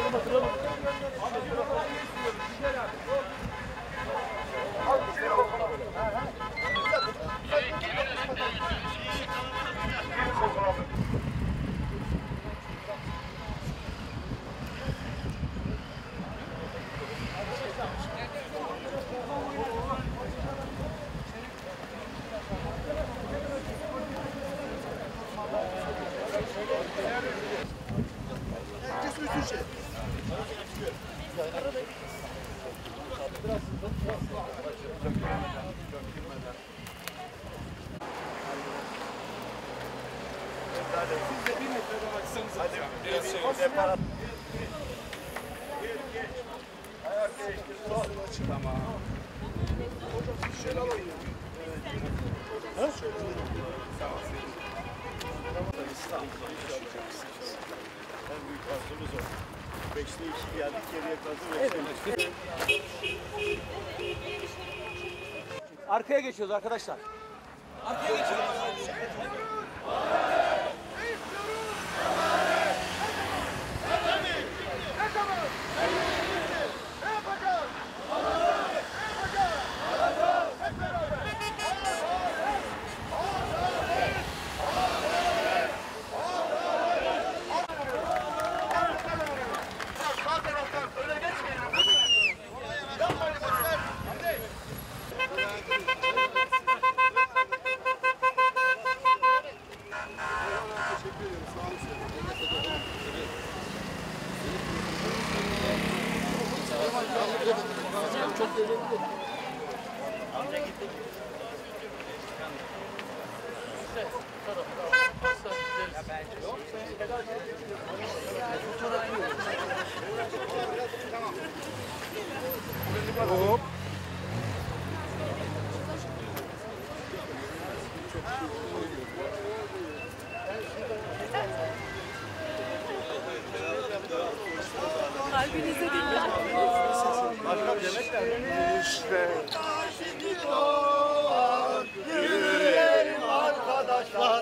Siz de bir metreden açsanız. Hadi biraz şey. Tamam. Şöyle alalım. Ha? Tamam. İstanbul'da yaşayacaksınız. En büyük arzumuz o. 5'te 2 geldik, geriye kaldı. Arkaya geçiyoruz arkadaşlar. Arkaya geçiyoruz. Çok önemli. Amca gitti. Hop. Kalbinize dikkat. İşte. Yürüyelim arkadaşlar.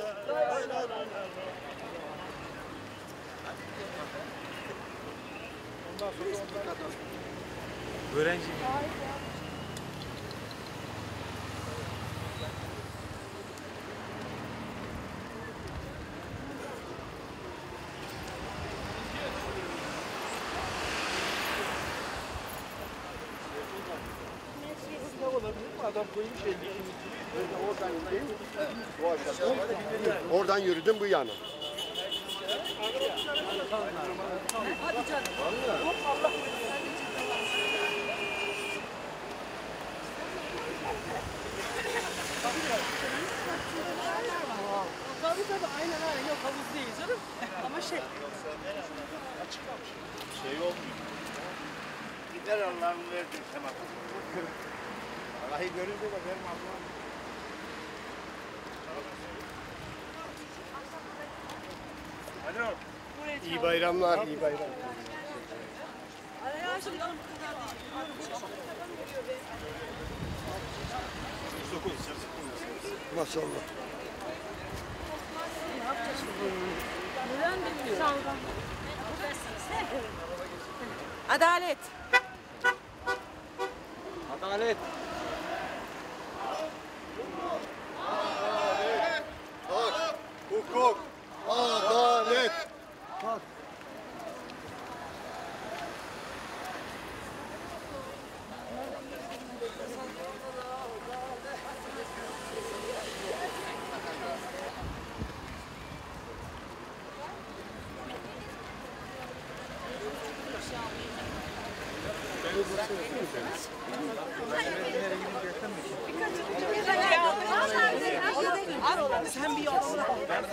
Öğrenci. Adam koymuş 52. Oradan gideyim. Oradan yürüdüm bu yana. Hadi canım. Tabii aynen yok havuz değil canım. Ama şey. Açık kalmış. Şey olmuyor. Gider Allah'ın verdiği sana. Allah'ı görünce de benim Allah'ım. Alo. İyi bayramlar, iyi bayramlar. Araya şimdi Maşallah. Adalet. Adalet. Hak, hukuk, adalet. Hak. Sen bir yolsana.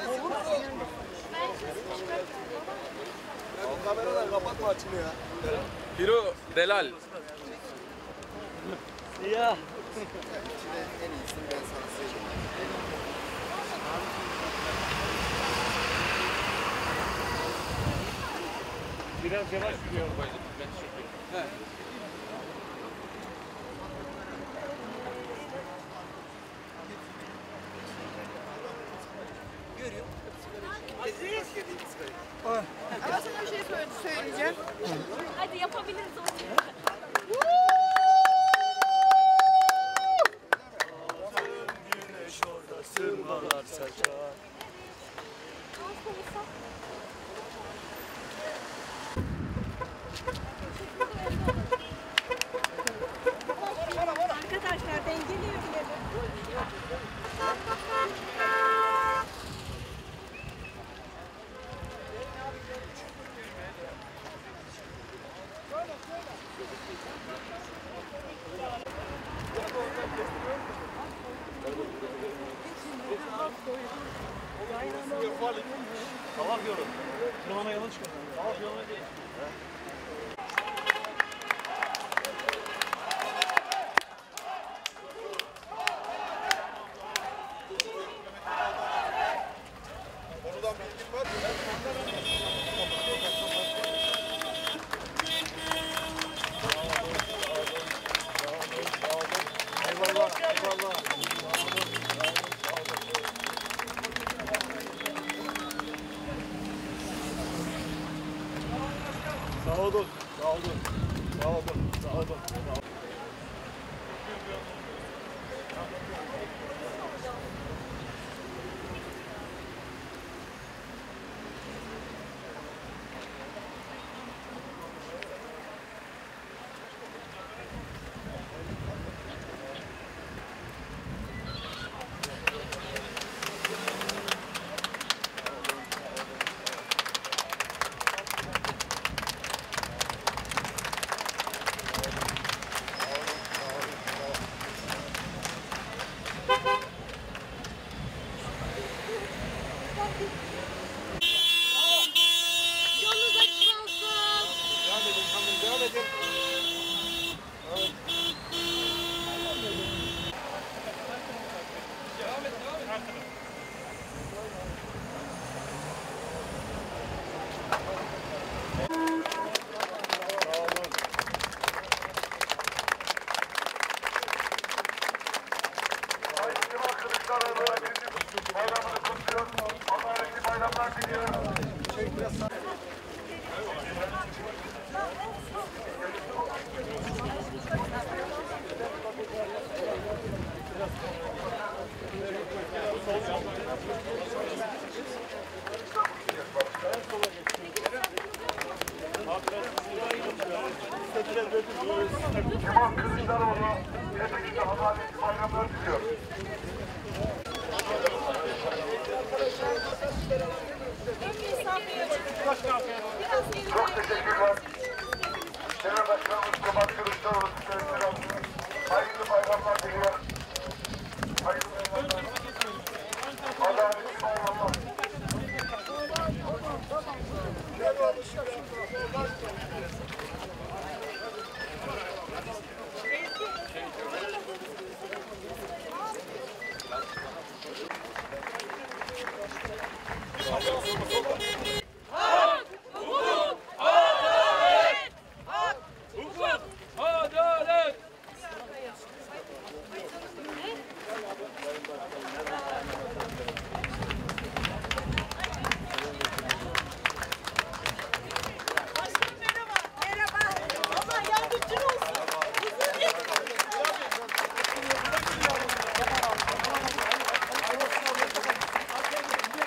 Kameralar kapatma açını ya. Biro Delal. Ya. En iyisini ben sana söyleyeyim. Biraz yavaş yürüyorum. Ama sana bir şey söyleyeyim. söyleyeceğim. Hadi yapabiliriz onu. Güneş orada sırmalar saçar. Arkadaşlar dengeliyor bile. Tavaf yolu. Tırmana yoluna çıkıyor. Tavaf yoluna değil. Oradan bilgin var mı? Eyvallah, eyvallah. Sağ olun, sağ olun, sağ olun, sağ olun. Yolunuz açık olsun. Devam edin, hanım devam edin. Kemal Kılıçdaroğlu Tepeki'de adaletli bayramlar diliyor. Çok teşekkürler. Genel Başkanımız Kemal Kılıçdaroğlu sizlere hayırlı bayramlar diliyor. Hayırlı bayramlar. Adaletli bayramlar. Gel oğlum,